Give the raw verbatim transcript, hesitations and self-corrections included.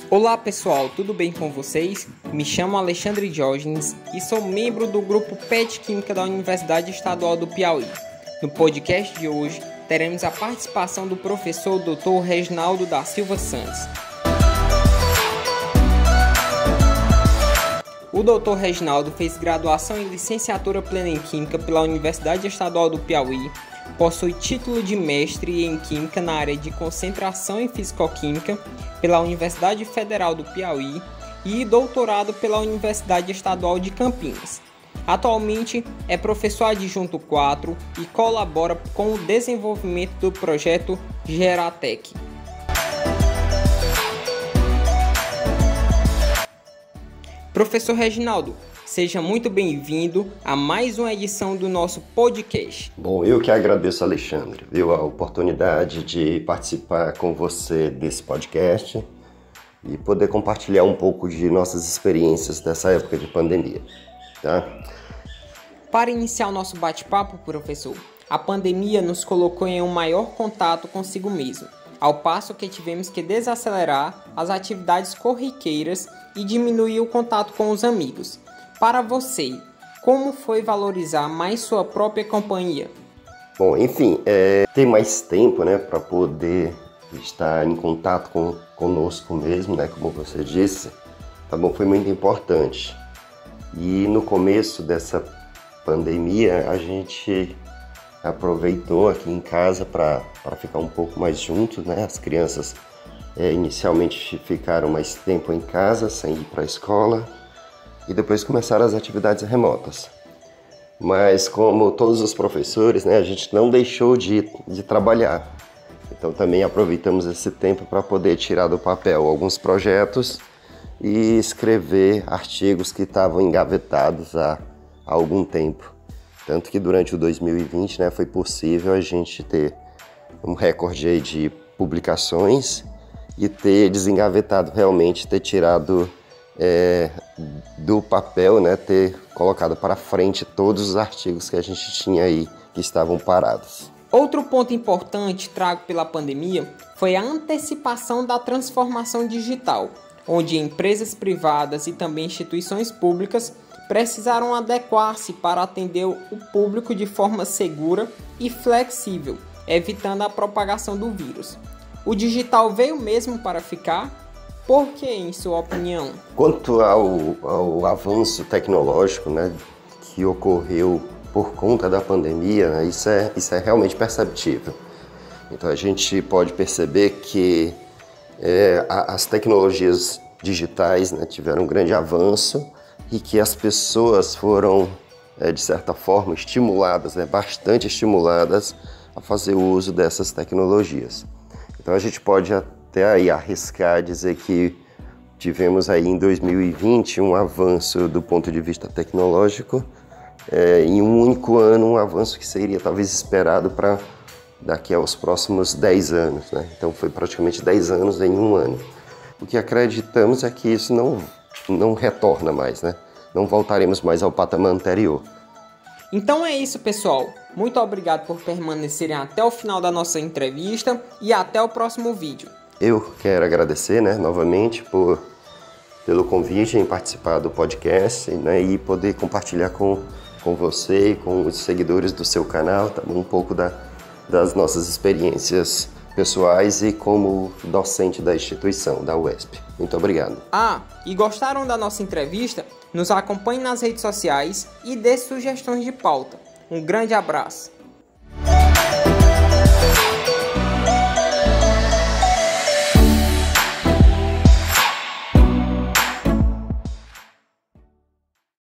Olá pessoal, tudo bem com vocês? Me chamo Alexandre Diógenes e sou membro do grupo P E T Química da Universidade Estadual do Piauí. No podcast de hoje, teremos a participação do professor doutor Reginaldo da Silva Santos. O doutor Reginaldo fez graduação em licenciatura plena em Química pela Universidade Estadual do Piauí, possui título de mestre em Química na área de concentração em Fisicoquímica pela Universidade Federal do Piauí e doutorado pela Universidade Estadual de Campinas. Atualmente é professor adjunto quatro e colabora com o desenvolvimento do projeto Geratec. Professor Reginaldo, seja muito bem-vindo a mais uma edição do nosso podcast. Bom, eu que agradeço, Alexandre, viu, a oportunidade de participar com você desse podcast e poder compartilhar um pouco de nossas experiências dessa época de pandemia, tá? Para iniciar o nosso bate-papo, professor, a pandemia nos colocou em um maior contato consigo mesmo, ao passo que tivemos que desacelerar as atividades corriqueiras e diminuir o contato com os amigos. Para você, como foi valorizar mais sua própria companhia? Bom, enfim, é, ter mais tempo, né, para poder estar em contato com conosco mesmo, né, como você disse, tá bom, foi muito importante. E no começo dessa pandemia, a gente aproveitou aqui em casa para ficar um pouco mais juntos, né? As crianças é, inicialmente ficaram mais tempo em casa, sem ir para a escola, e depois começaram as atividades remotas. Mas como todos os professores, né, a gente não deixou de, de trabalhar. Então também aproveitamos esse tempo para poder tirar do papel alguns projetos e escrever artigos que estavam engavetados há, há algum tempo. Tanto que durante o dois mil e vinte, né, foi possível a gente ter um recorde aí de publicações e ter desengavetado realmente, ter tirado é, do papel, né, ter colocado para frente todos os artigos que a gente tinha aí que estavam parados. Outro ponto importante trago pela pandemia foi a antecipação da transformação digital, onde empresas privadas e também instituições públicas precisaram adequar-se para atender o público de forma segura e flexível, evitando a propagação do vírus. O digital veio mesmo para ficar? Por que, em sua opinião? Quanto ao, ao avanço tecnológico, né, que ocorreu por conta da pandemia, né, isso, é, isso é realmente perceptível. Então a gente pode perceber que é, as tecnologias digitais, né, tiveram um grande avanço e que as pessoas foram, é, de certa forma, estimuladas, né, bastante estimuladas a fazer uso dessas tecnologias. Então a gente pode até aí arriscar dizer que tivemos aí em dois mil e vinte um avanço do ponto de vista tecnológico, é, em um único ano, um avanço que seria talvez esperado para daqui aos próximos dez anos, né? Então foi praticamente dez anos em um ano. O que acreditamos é que isso não não retorna mais, né? Não voltaremos mais ao patamar anterior. Então é isso, pessoal. Muito obrigado por permanecerem até o final da nossa entrevista e até o próximo vídeo. Eu quero agradecer, né, novamente por, pelo convite em participar do podcast, né, e poder compartilhar com, com você e com os seguidores do seu canal, tá, um pouco da, das nossas experiências pessoais e como docente da instituição, da U E S P. Muito obrigado. Ah, e gostaram da nossa entrevista? Nos acompanhe nas redes sociais e dê sugestões de pauta. Um grande abraço!